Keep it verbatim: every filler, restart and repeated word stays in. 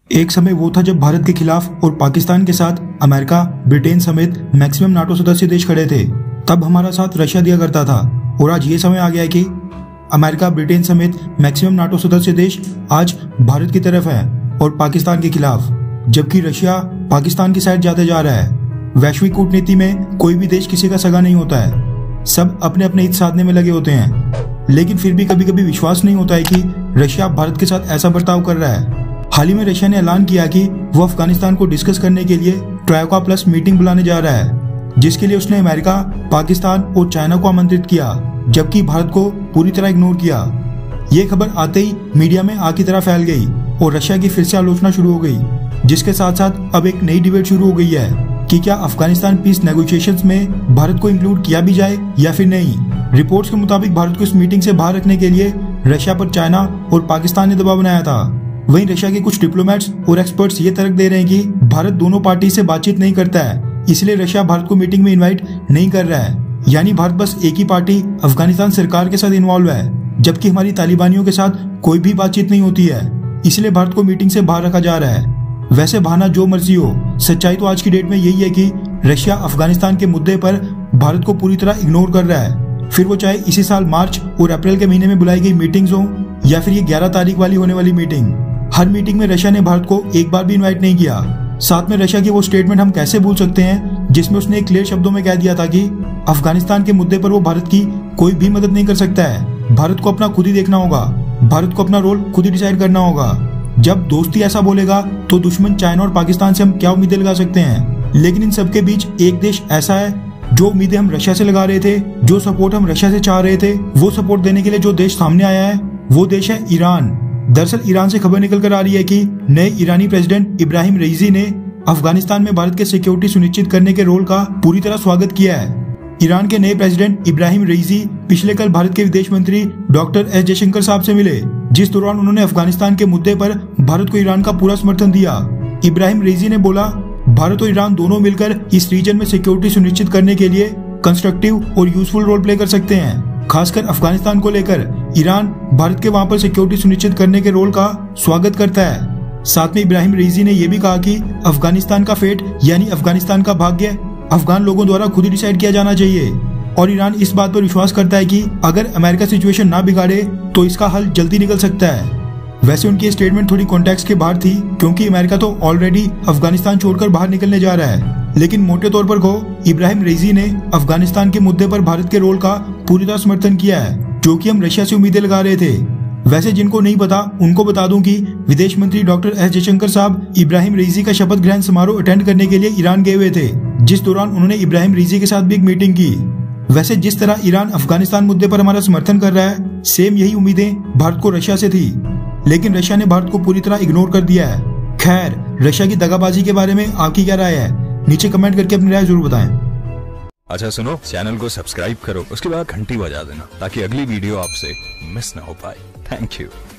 एक समय वो था जब भारत के खिलाफ और पाकिस्तान के साथ अमेरिका, ब्रिटेन समेत मैक्सिमम नाटो सदस्य देश खड़े थे। तब हमारा साथ रशिया दिया करता था और आज ये समय आ गया है कि अमेरिका, ब्रिटेन समेत मैक्सिमम नाटो सदस्य देश आज भारत की तरफ है और पाकिस्तान के खिलाफ, जबकि रशिया पाकिस्तान की साइड जाते जा रहा है। वैश्विक कूटनीति में कोई भी देश किसी का सगा नहीं होता है, सब अपने अपने हित साधने में लगे होते हैं। लेकिन फिर भी कभी कभी विश्वास नहीं होता है कि रशिया भारत के साथ ऐसा बर्ताव कर रहा है। हाल ही में रशिया ने ऐलान किया कि वो अफगानिस्तान को डिस्कस करने के लिए ट्रायोका प्लस मीटिंग बुलाने जा रहा है, जिसके लिए उसने अमेरिका, पाकिस्तान और चाइना को आमंत्रित किया, जबकि भारत को पूरी तरह इग्नोर किया। ये खबर आते ही मीडिया में आग की तरह फैल गई और रशिया की फिर से आलोचना शुरू हो गई, जिसके साथ साथ अब एक नई डिबेट शुरू हो गई है कि क्या अफगानिस्तान पीस नेगोशिएशंस में भारत को इंक्लूड किया भी जाए या फिर नहीं। रिपोर्ट्स के मुताबिक भारत को इस मीटिंग से बाहर रखने के लिए रशिया पर चाइना और पाकिस्तान ने दबाव बनाया था। वहीं रशिया के कुछ डिप्लोमेट्स और एक्सपर्ट्स ये तर्क दे रहे हैं कि भारत दोनों पार्टी से बातचीत नहीं करता है, इसलिए रशिया भारत को मीटिंग में इनवाइट नहीं कर रहा है। यानी भारत बस एक ही पार्टी अफगानिस्तान सरकार के साथ इन्वॉल्व है, जबकि हमारी तालिबानियों के साथ कोई भी बातचीत नहीं होती है, इसलिए भारत को मीटिंग से बाहर रखा जा रहा है। वैसे बहाना जो मर्जी हो, सच्चाई तो आज की डेट में यही है कि रशिया अफगानिस्तान के मुद्दे पर भारत को पूरी तरह इग्नोर कर रहा है, फिर वो चाहे इसी साल मार्च और अप्रैल के महीने में बुलाई गई मीटिंग्स हो या फिर ये ग्यारह तारीख वाली होने वाली मीटिंग। हर मीटिंग में रशिया ने भारत को एक बार भी इनवाइट नहीं किया। साथ में रशिया की वो स्टेटमेंट हम कैसे भूल सकते हैं जिसमें उसने क्लियर शब्दों में कह दिया था कि अफगानिस्तान के मुद्दे पर वो भारत की कोई भी मदद नहीं कर सकता है, भारत को अपना खुद ही देखना होगा, भारत को अपना रोल खुद ही डिसाइड करना होगा। जब दोस्ती ऐसा बोलेगा तो दुश्मन चाइना और पाकिस्तान से हम क्या उम्मीदें लगा सकते हैं। लेकिन इन सबके बीच एक देश ऐसा है जो उम्मीदें हम रशिया से लगा रहे थे, जो सपोर्ट हम रशिया से चाह रहे थे, वो सपोर्ट देने के लिए जो देश सामने आया है वो देश है ईरान। दरअसल ईरान से खबर निकल कर आ रही है कि नए ईरानी प्रेसिडेंट इब्राहिम रईसी ने अफगानिस्तान में भारत के सिक्योरिटी सुनिश्चित करने के रोल का पूरी तरह स्वागत किया है। ईरान के नए प्रेसिडेंट इब्राहिम रईसी पिछले कल भारत के विदेश मंत्री डॉक्टर एस जयशंकर साहब से मिले, जिस दौरान उन्होंने अफगानिस्तान के मुद्दे पर भारत को ईरान का पूरा समर्थन दिया। इब्राहिम रईसी ने बोला, भारत और ईरान दोनों मिलकर इस रीजन में सिक्योरिटी सुनिश्चित करने के लिए कंस्ट्रक्टिव और यूजफुल रोल प्ले कर सकते हैं। खासकर अफगानिस्तान को लेकर ईरान भारत के वहां पर सिक्योरिटी सुनिश्चित करने के रोल का स्वागत करता है। साथ में इब्राहिम रईसी ने यह भी कहा कि अफगानिस्तान का फेट यानी अफगानिस्तान का भाग्य अफगान लोगों द्वारा खुद ही डिसाइड किया जाना चाहिए और ईरान इस बात पर विश्वास करता है कि अगर अमेरिका सिचुएशन ना बिगाड़े तो इसका हल जल्दी निकल सकता है। वैसे उनकी स्टेटमेंट थोड़ी कॉन्टेक्स्ट के बाहर थी, क्योंकि अमेरिका तो ऑलरेडी अफगानिस्तान छोड़कर बाहर निकलने जा रहा है। लेकिन मोटे तौर पर कहो, इब्राहिम रईसी ने अफगानिस्तान के मुद्दे पर भारत के रोल का पूरी तरह समर्थन किया है, जो कि हम रशिया से उम्मीदें लगा रहे थे। वैसे जिनको नहीं पता उनको बता दूं कि विदेश मंत्री डॉक्टर एस जयशंकर साहब इब्राहिम रईसी का शपथ ग्रहण समारोह अटेंड करने के लिए ईरान गए हुए थे, जिस दौरान उन्होंने इब्राहिम रईसी के साथ भी एक मीटिंग की। वैसे जिस तरह ईरान अफगानिस्तान मुद्दे पर हमारा समर्थन कर रहा है, सेम यही उम्मीदें भारत को रशिया से थी, लेकिन रशिया ने भारत को पूरी तरह इग्नोर कर दिया है। खैर, रशिया की दगाबाजी के बारे में आपकी क्या राय है? नीचे कमेंट करके अपनी राय जरूर बताएं। अच्छा सुनो, चैनल को सब्सक्राइब करो, उसके बाद घंटी बजा देना ताकि अगली वीडियो आपसे मिस ना हो पाए। Thank you.